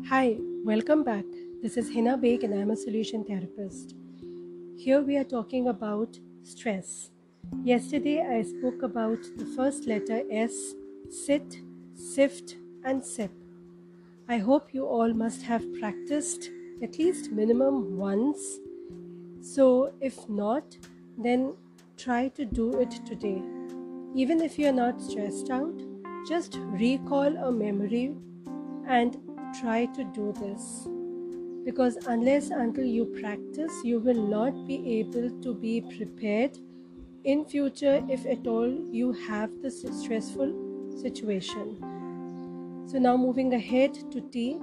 Hi, welcome back. This is Hina Baig and I'm a solution therapist. Here we are talking about stress. Yesterday I spoke about the first letter S, sit, sift, and sip. I hope you all must have practiced at least minimum once. So if not, then try to do it today. Even if you're not stressed out, just recall a memory and try to do this, because unless until you practice, you will not be able to be prepared in future if at all you have this stressful situation. So now moving ahead to T,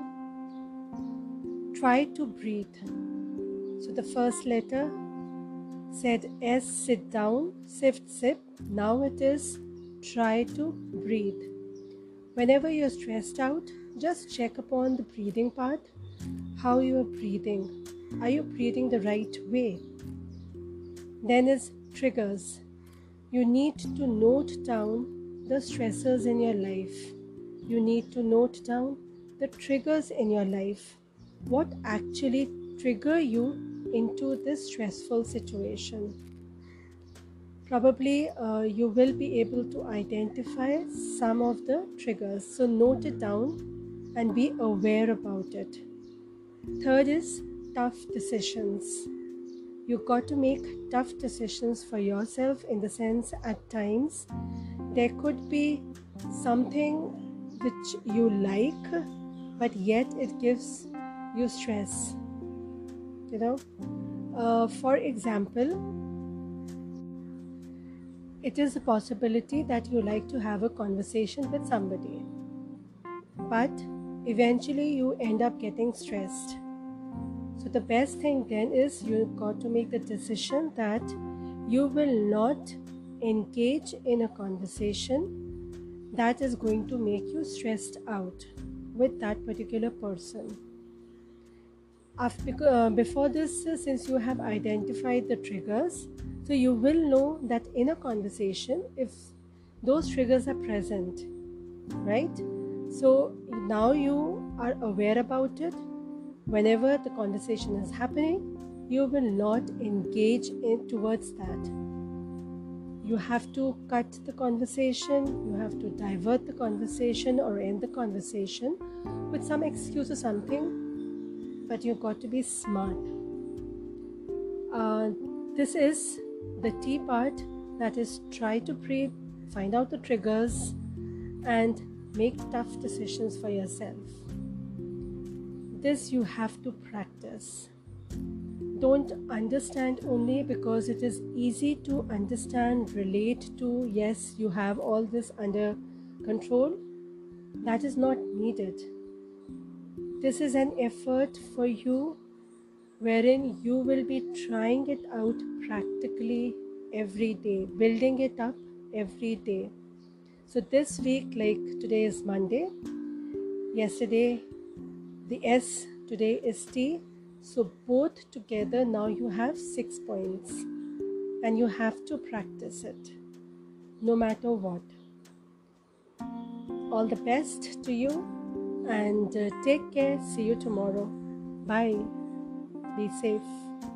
try to breathe. So the first letter said S, sit down, sift, sip. Now it is try to breathe. Whenever you're stressed out, just check upon the breathing part, how you are breathing. Are you breathing the right way? Then is triggers. You need to note down the stressors in your life. You need to note down the triggers in your life. What actually trigger you into this stressful situation? Probably you will be able to identify some of the triggers. So note it down and be aware about it. Third is tough decisions. You got to make tough decisions for yourself, in the sense at times there could be something which you like, but yet it gives you stress. For example, it is a possibility that you like to have a conversation with somebody, but eventually you end up getting stressed. So the best thing then is you've got to make the decision that you will not engage in a conversation that is going to make you stressed out with that particular person. Before this, since you have identified the triggers, so you will know that in a conversation, if those triggers are present, right? So now you are aware about it. Whenever the conversation is happening, you will not engage in towards that. You have to cut the conversation, you have to divert the conversation or end the conversation with some excuse or something, but you've got to be smart. This is the T part, that is try to breathe, find out the triggers, and make tough decisions for yourself. This you have to practice. Don't understand only because it is easy to understand, relate to, yes, you have all this under control. That is not needed. This is an effort for you wherein you will be trying it out practically every day, building it up every day. So this week, like today is Monday, yesterday the S, today is T. So both together now you have 6 points, and you have to practice it no matter what. All the best to you, and take care. See you tomorrow. Bye. Be safe.